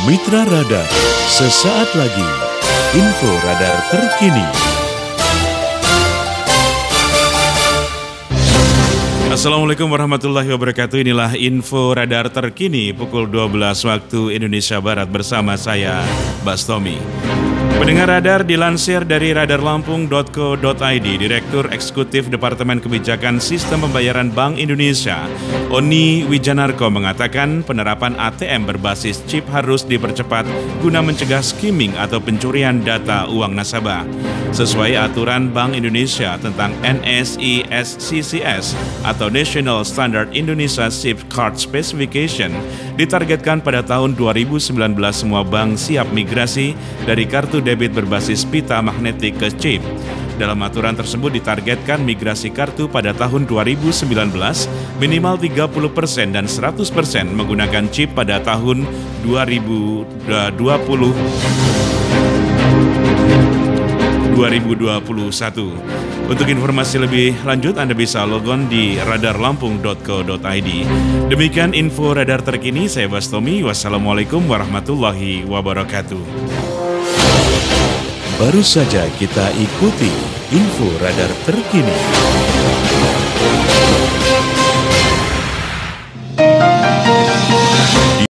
Mitra Radar, sesaat lagi info radar terkini. Assalamualaikum warahmatullahi wabarakatuh. Inilah info radar terkini pukul 12 waktu Indonesia Barat bersama saya, Bastomi. Pendengar radar, dilansir dari radarlampung.co.id, Direktur Eksekutif Departemen Kebijakan Sistem Pembayaran Bank Indonesia, Oni Wijanarko mengatakan penerapan ATM berbasis chip harus dipercepat guna mencegah skimming atau pencurian data uang nasabah. Sesuai aturan Bank Indonesia tentang NSI-SCCS atau National Standard Indonesia SIP Card Specification, ditargetkan pada tahun 2019 semua bank siap migrasi dari kartu debit berbasis pita magnetik ke chip. Dalam aturan tersebut ditargetkan migrasi kartu pada tahun 2019 minimal 30% dan 100% menggunakan chip pada tahun 2021. Untuk informasi lebih lanjut Anda bisa logon di radarlampung.co.id. Demikian info radar terkini, saya Bastomi. Wassalamualaikum warahmatullahi wabarakatuh. Baru saja kita ikuti info radar terkini.